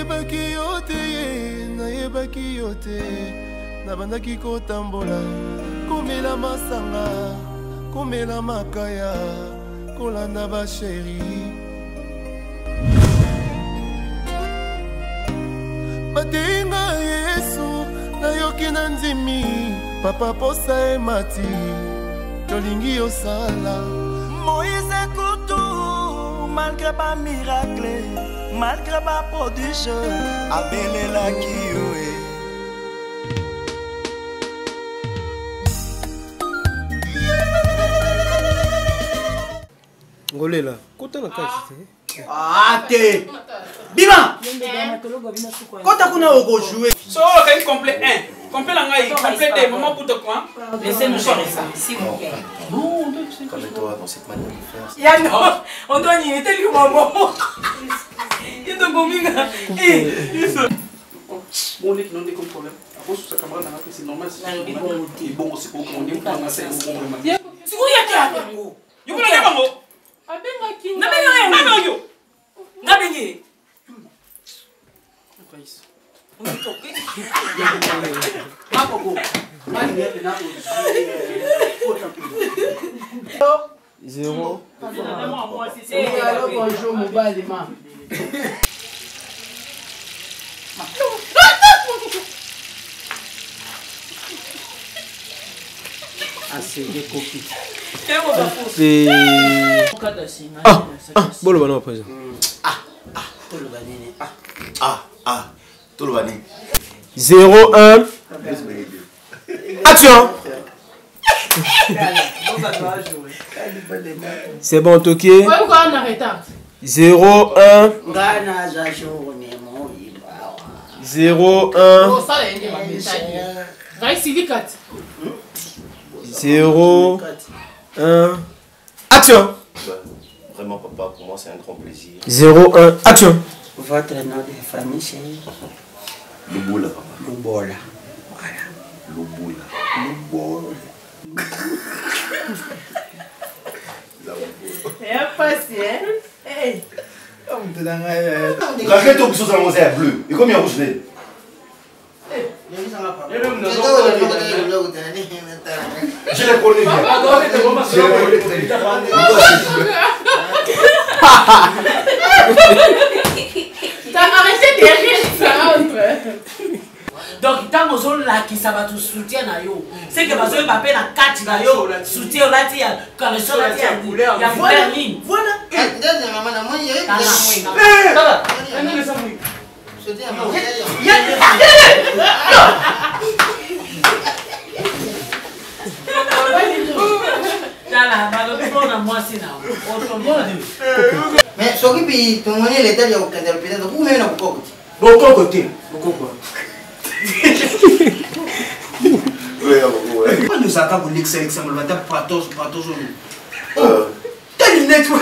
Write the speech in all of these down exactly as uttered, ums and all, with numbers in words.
nayebaki yo te, nayebaki yo te. Nabandaki kotambola, komela masanga, komela makaya, kolanda ba chéri. Batenga Yesu, nayoki na ndimi, papa posa emati, tolingi osala. Moïse Koutou, malgré pas miracle, malgré pas prodige, abelela kiyoe. Ngolela, kota na kasi. Ah, te! Bima! Kota kuna oko jouer. So, ok, complet un. Complet la ngaï, complet deux. Maman pour te quoi? Laissez-nous gérer ça, s'il vous plaît. Calme-toi dans cette manière de faire. Il y a non, on doit y être le maman. Il y a de gominga. Bon, les qui n'ont pas de problème. Après, sur sa caméra, c'est normal. C'est bon, c'est bon. On dit qu'on a c'est bon. C'est quoi y a qui a Yo kuna ngaba ngo? Abenga kinga. Nabenga nabenga yo. Nabenga. País. Zéro. Bonjour, mobile, ma. Assez des coquilles. C'est... Ah, ah, bon le ballon à présent. Ah, ah, tout le banane. Ah, ah, ah, tout le banane. zéro un. Action. C'est bon, Toki. Pourquoi on arrête? zéro un. zéro un. zéro un. Action. Vraiment, papa, pour moi, c'est un grand plaisir. zéro un. Action. Votre nom de famille, c'est Louboula, papa. Loubola. Voilà. Louboula. Loubola. C'est facile, hein? Hey! Arrête ton bisou dans le bleu. Et combien rouge n'est? Je les connais bien. Je les connais bien. T'as arrêté de rire, ça entre. Donc, tant que vous là qui ça va tout soutien, c'est que vous avez pas la carte là, soutien là, il y a quand le sol là, il y a couleur, il y a voilà. Voilà. Mais ce qui est ton monnaie, l'état de l'hôpital, vous même au côté. Beaucoup côté. Beaucoup quoi. Pourquoi nous avons une excellence, on va dire patos, patos. Oh, t'as une lettre.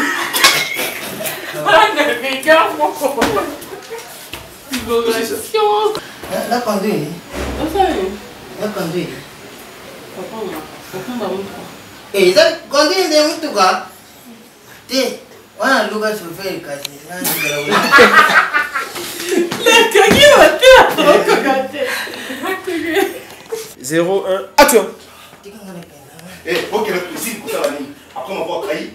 Regarde mon copain. La conduite. La conduite. Eh, ça conduit de tout cas. T'es, voilà, le gars se fait le casser. zéro un. Action. Eh, ok, si, pour ça, après m'avoir trahi.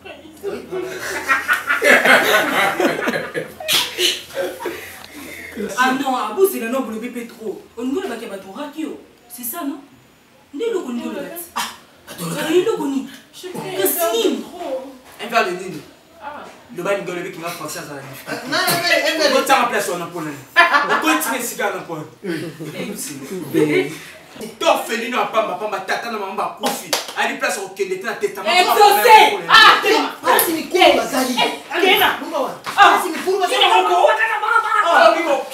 Ah non, à vous c'est le nom pour le bébé trop. On ne veut pas qu'il y ait tout radio. C'est ça, non? N'est le connu de la Ah, attends, le connu. Je sais trop. Un verre de nid. Le bain de l'ébé qui va penser à ça. Non, non, non, ça remplace son emploi. On peut tirer cigare dans le point. Toi, Félix, n'a pas ma femme, tata, ma maman, koufi. À une place au Kenya, t'as tête à ma femme. Ah, ah, c'est une cour, ça dit. Ah, c'est une cour, ça dit. Ah, oui, bon.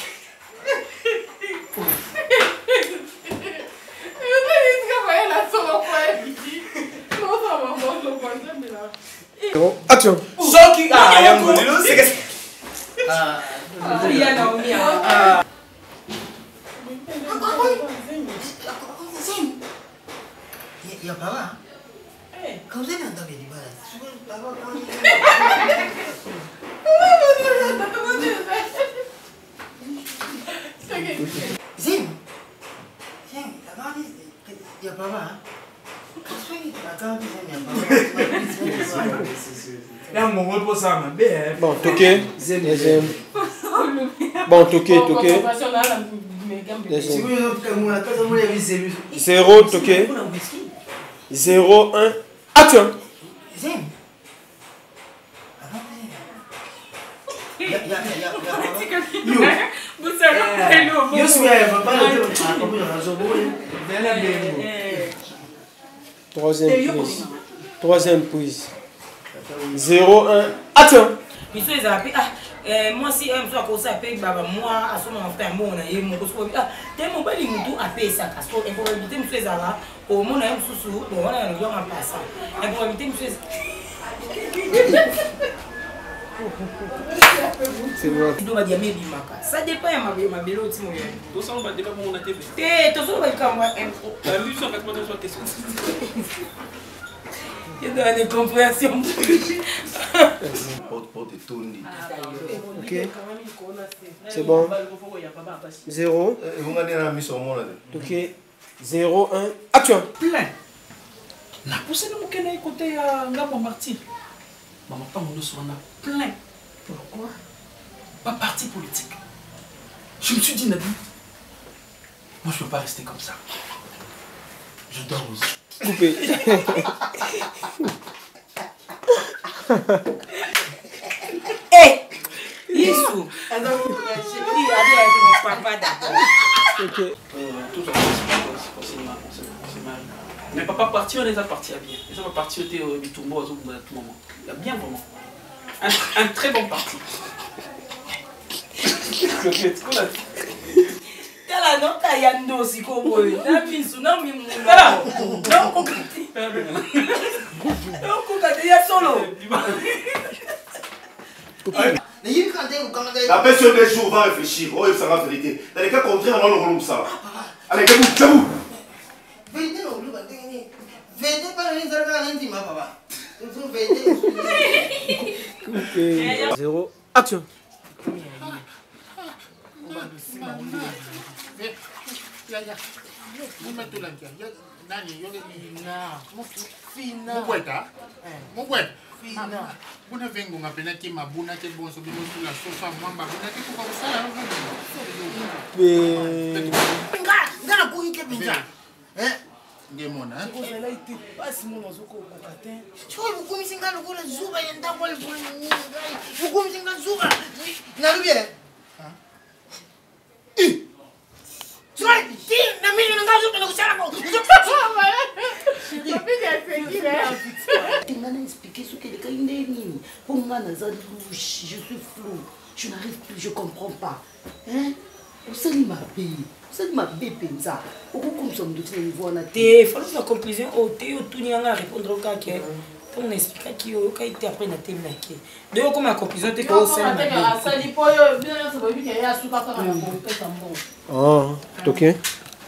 Action. Soki, ah, il y a un modèle, c'est que Ah, il y a Naomi. Ah. Il y a pas là. Quand vous êtes dans ta vie, Bon, toqué. Deuxième. Bon, toqué, toqué. Zéro, toqué. Zéro, un. Action. Troisième prise. Troisième prise. Zéro, un. Action. Moi si un soir comme ça paye baba moi à son enfant mon na ye mon ko ah te mon bali mutu a payer ça parce que improbabilité me fait ça au mon na susu bon on a le jour en passant improbabilité me fait c'est bon. tu dois dire mais bimaka ça dépend ya ma ma belo ti mo ye to ça on va débat mon na T V te to so va comme moi la lui cent quatre-vingt-dix soit question il y a des compréhensions. Ok. C'est bon. Zéro. Ok. Zéro, un. Action. Plein. Na poussé de mon côté à Ngabo Martin. Maman, pas mon soin plein. Pourquoi? Pas parti politique. Je me suis dit, Nabi, moi je peux pas rester comme ça. Je dors aussi. Coupé. Eh, Yesu. Papa d'accord. Ok. Mais papa parti, on les a partis à bien. Les a partis au Bitumbo à tout moment. Il y a bien vraiment. Un, un très bon parti. Kala no kaya ndosi ko boy. Na bisu na mi mu. Kala. Na ko kati. Na ko kati ya solo. La personne des jours va réfléchir. Oh, il sera vérité. Dans les cas contraires, on va le ça. Allez, Kabou, Kabou. Vérité, non, le bandé. Vérité, pas le nez à l'intime, papa. Ok. Zéro. Action. Buna vengo ngapena ke mabuna ke bonso bino la sofa mwamba buna ke kwa usala Mais nga ngana ku ike binja eh ngemona Ko sala ite pasi mo nozoko ko katin. choi bukumi singa lokula zuba yenda kwa lipuli ngai bukumi singa zuba Na rubie. ha eh choi ti na mimi nga zuba na kusala ko Tu m'as expliqué ce qu'elle est une pour moi, je suis flou, je n'arrive plus, je comprends pas. Hein? Où ça m'a payé? Où ça m'a payé ça? Où comme ça me dit voir na té, faut la conclusion au té au tout n'y a répondre au cas qui est. On explique qui au cas était après na té là qui. De comme la conclusion t'es que ça. Ça dit pas bien ça va bien ya sous pas faire la compétence bon. oh, ok.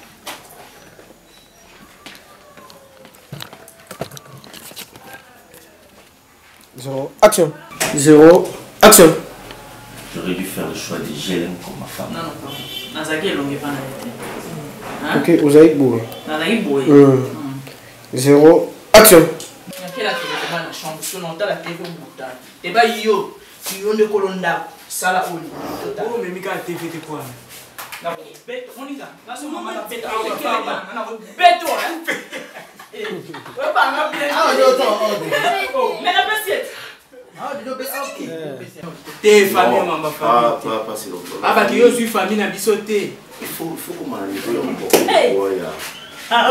Zéro. Action. Zéro. Action. J'aurais dû faire le choix de G L M comme ma femme. Non, non, non. Nazaki est longue pas na Ok, vous avez beau. Nazaki boy. Zéro. Action. Nakela tele ba na chambre sono ta la T V muta. E ba yo, si yo ne kolonda sala oli. Oh, mais Mika, T V, t'es quoi? Na beto, monica. Na so mama na beto. Na beto, hein. Eh, ouais ba na bien. Ah, yo to, oh. Mais la bassiette. Ah, do be ok. T'es famille, maman, Pas, famille. pas, pas, c'est l'autre. Ah, bah, que yo suis famille, n'a bisoté. Il faut, il faut qu'on m'en aille un peu. Ouais, ya. Ah,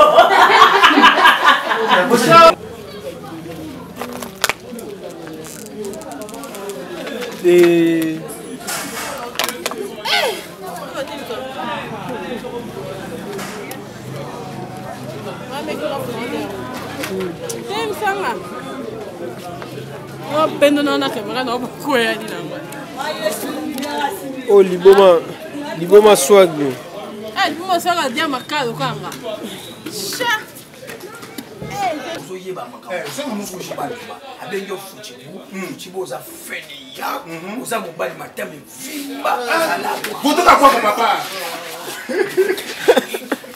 Et... Oh, Liboma, Liboma swag. Eh, Liboma swag a dia makado kanga. Sha. Ozoye ba maka. Eh, ça nous faut pas. Avec yo futi. Futi boza feni ya. Oza mobali matame vimba. Ala. Vous tout à quoi mon papa?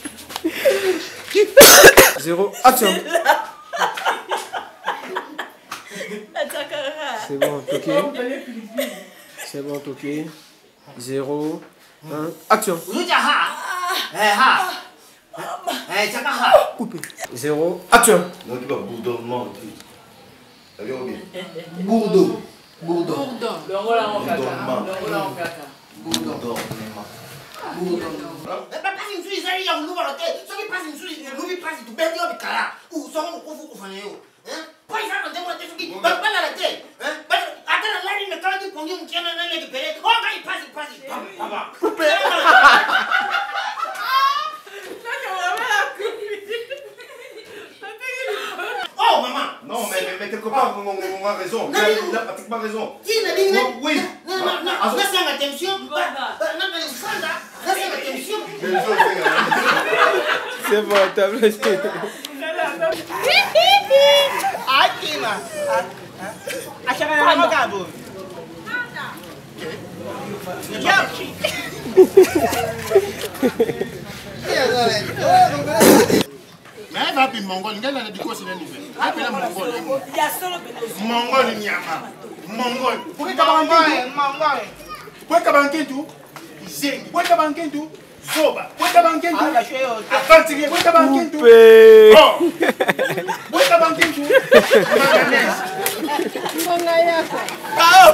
Zéro. Action. C'est bon, Toké. C'est bon, Toké. zéro, un, action. Coupé. zéro, action. Non, tu vas bourdonnement. Bourdeau. Bourdeau. Bourdonnement. Oh maman. Non, mais, mais, mais quelque part, on, on a raison. Il a, il a pratiquement raison. Oui. Non, non, non. Là, c'est ma attention. C'est bon, t'as blessé. Akima. Achara na magabo. Mais va puis mongol, ngel na biko sina nive. Apela mongol. Ya solo mongol nyama. Mongol. Pour ka bankentu. Mongol. Pour ka bankentu. Zengi. Pour ka bankentu. Soba. Pour ka bankentu. Afanti, pour ka bankentu. Oh. Pour ka bankentu. Manganese. Mongaya. Ah.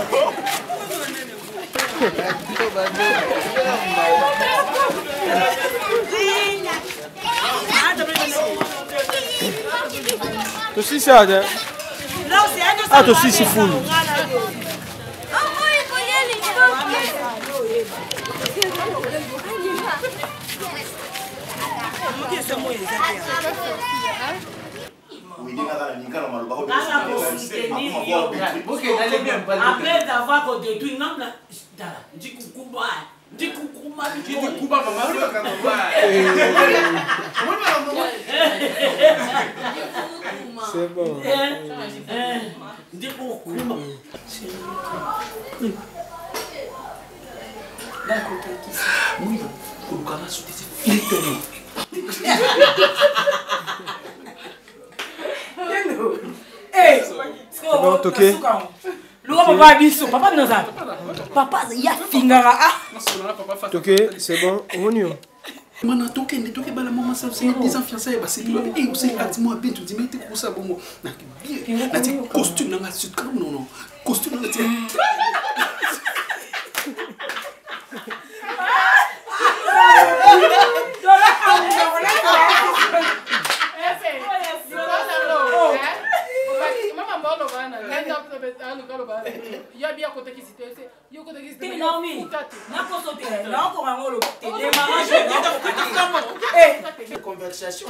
Tu sais ça, hein? Ah, tu sais c'est fou. Après avoir détruit, non, dis coucou, dis coucou, dis coucou, maman. C'est bon. Dis coucou. D'accord, oui, pour le canal, c'est flippant. C'est bon, Toké. Papa biso, papa noza. Papa ya fingara ah. Toké, c'est bon, on y est. Mana Toké, ne Toké bala maman ça c'est des fiançailles bah c'est tout. Et vous savez moi bien tu dis mais t'es pour ça bon. Na bien. Na ti costume na ngat sud non non. Costume na ti. Conversation.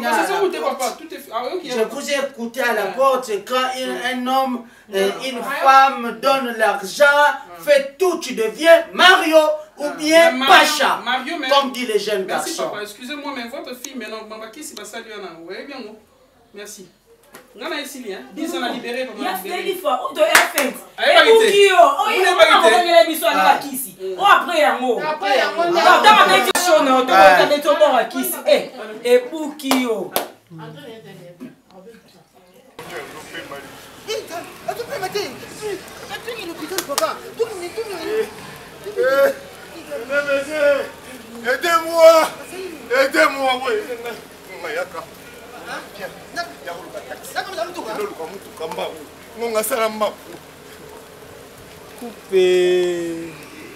Je vous ai écouté à la porte quand un homme et une femme donnent l'argent, fait tout, tu deviens Mario ou bien Pacha, comme dit les jeunes garçons. Merci papa, excusez-moi, mais votre fille maintenant, maman qui s'est passé à lui, vous voyez bien, non? Merci. On a ici, dix ans à libérer. Il y a fait des fois, on doit faire. Et pour qui on est pas gagné l'émission à Kisi. On après un mot. Après un mot. Dans la édition, on doit mettre au bord à Kisi. Et pour qui on. Aidez-moi! Aidez-moi, oui! Coupé.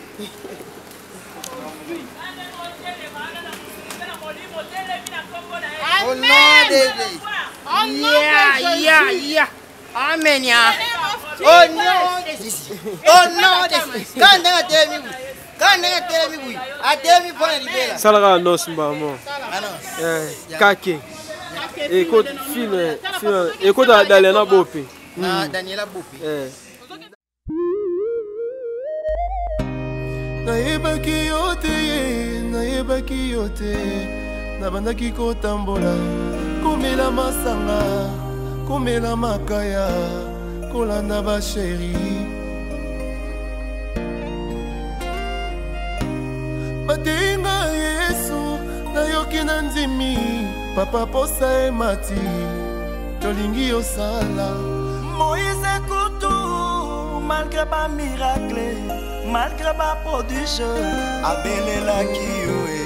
Oh non, David. Oh non, yeah, yeah, yeah. Amen, yeah. Oh non, oh non, quand on a terminé, quand on a terminé, à terminé pour la libérer. Salara nos maman. Eh, kake. Écoute, fille, fille, écoute Daniela Bopé. Ah, Daniela Bopé. Eh. Nayebaki yote, nayebaki yote, nabandaki kotambola, komela masanga, komela makaya, kolanda ba chéri. Batenga Yesu, nayoki na nzimi, papa posa emati, tolingi osala. Moïse malgré pas miracle, malgré pas prodige, abelelaki yo e.